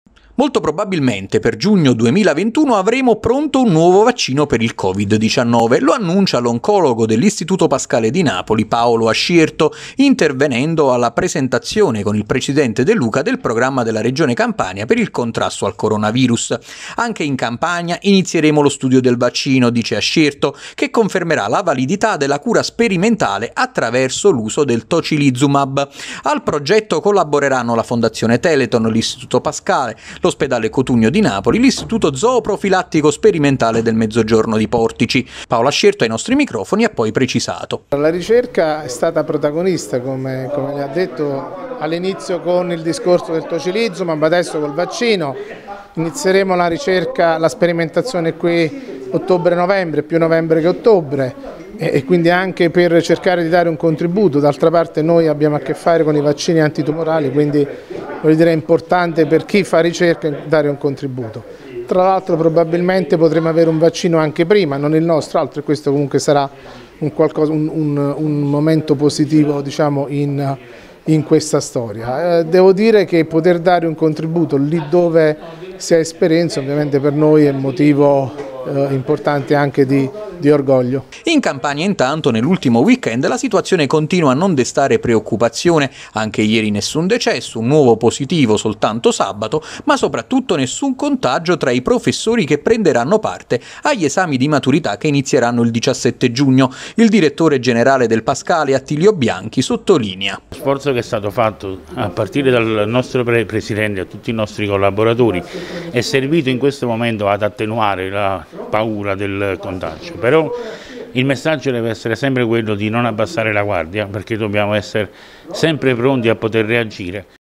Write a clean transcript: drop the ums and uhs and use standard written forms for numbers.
Molto probabilmente per giugno 2021 avremo pronto un nuovo vaccino per il Covid-19, lo annuncia l'oncologo dell'Istituto Pascale di Napoli Paolo Ascierto, intervenendo alla presentazione con il presidente De Luca del programma della Regione Campania per il contrasto al coronavirus. Anche in Campania inizieremo lo studio del vaccino, dice Ascierto, che confermerà la validità della cura sperimentale attraverso l'uso del tocilizumab. Al progetto collaboreranno la Fondazione Telethon, l'Istituto Pascale, l'Ospedale Cotugno di Napoli, l'Istituto Zooprofilattico Sperimentale del Mezzogiorno di Portici. Paolo Ascierto ai nostri microfoni ha poi precisato. La ricerca è stata protagonista, come le ha detto all'inizio, con il discorso del tocilizumab, adesso col vaccino. Inizieremo la ricerca, la sperimentazione qui ottobre-novembre, più novembre che ottobre, e quindi anche per cercare di dare un contributo. D'altra parte noi abbiamo a che fare con i vaccini antitumorali, quindi voglio dire, è importante per chi fa ricerca dare un contributo. Tra l'altro probabilmente potremo avere un vaccino anche prima, non il nostro, altro, e questo comunque sarà un momento positivo, diciamo, in questa storia. Devo dire che poter dare un contributo lì dove si ha esperienza ovviamente per noi è motivo importante anche di orgoglio. In Campania intanto nell'ultimo weekend la situazione continua a non destare preoccupazione, anche ieri nessun decesso, un nuovo positivo soltanto sabato, ma soprattutto nessun contagio tra i professori che prenderanno parte agli esami di maturità che inizieranno il 17 giugno. Il direttore generale del Pascale, Attilio Bianchi, sottolinea. Lo sforzo che è stato fatto a partire dal nostro presidente e a tutti i nostri collaboratori è servito in questo momento ad attenuare la paura del contagio, però il messaggio deve essere sempre quello di non abbassare la guardia, perché dobbiamo essere sempre pronti a poter reagire